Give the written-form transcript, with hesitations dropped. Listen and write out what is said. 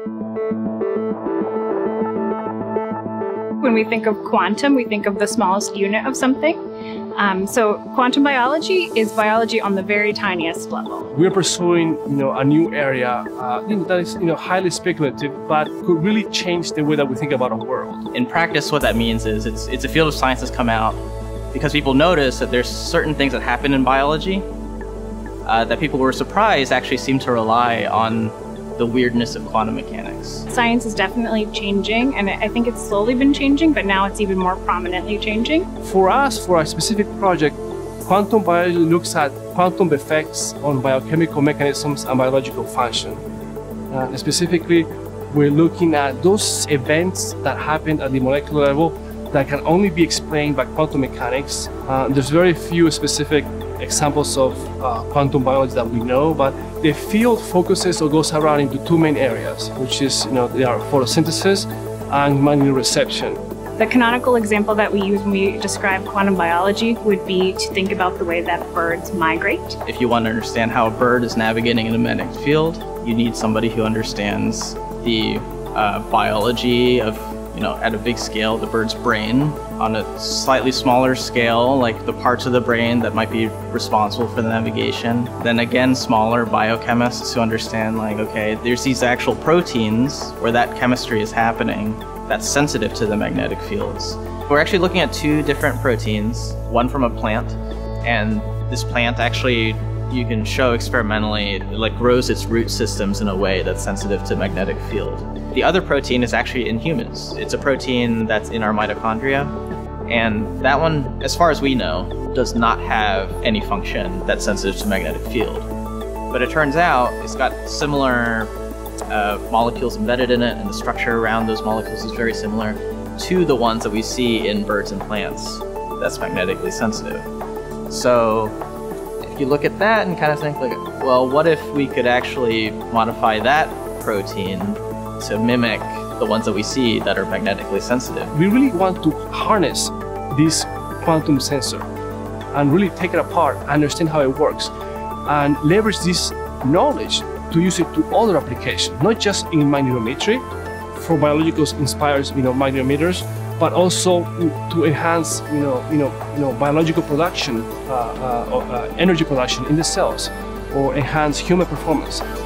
When we think of quantum, we think of the smallest unit of something. So quantum biology is biology on the very tiniest level. We're pursuing, a new area that is, highly speculative, but could really change the way that we think about our world. In practice, what that means is it's a field of science that's come out because people notice that there's certain things that happen in biology that people were surprised actually seem to rely on the weirdness of quantum mechanics. Science is definitely changing, and I think it's slowly been changing, but now it's even more prominently changing. For us, for our specific project, quantum biology looks at quantum effects on biochemical mechanisms and biological function. Specifically, we're looking at those events that happen at the molecular level that can only be explained by quantum mechanics. There's very few specific examples of quantum biology that we know, but the field focuses or goes around into two main areas, which is, they are photosynthesis and magnetoreception. The canonical example that we use when we describe quantum biology would be to think about the way that birds migrate. If you want to understand how a bird is navigating in a magnetic field, you need somebody who understands the biology of, at a big scale, the bird's brain. On a slightly smaller scale, like the parts of the brain that might be responsible for the navigation. Then again, smaller biochemists who understand, okay, there's these actual proteins where that chemistry is happening that's sensitive to the magnetic fields. We're actually looking at two different proteins, one from a plant, and this plant actually, you can show experimentally, it grows its root systems in a way that's sensitive to magnetic field. The other protein is actually in humans. It's a protein that's in our mitochondria, and that one, as far as we know, does not have any function that's sensitive to magnetic field. But it turns out it's got similar molecules embedded in it, and the structure around those molecules is very similar to the ones that we see in birds and plants that's magnetically sensitive. So if you look at that and kind of think, well, what if we could actually modify that protein to mimic the ones that we see that are magnetically sensitive? We really want to harness this quantum sensor and really take it apart, understand how it works, and leverage this knowledge to use it to other applications, not just in magnetometry for biological inspired magnetometers, but also to enhance biological production, energy production in the cells, or enhance human performance.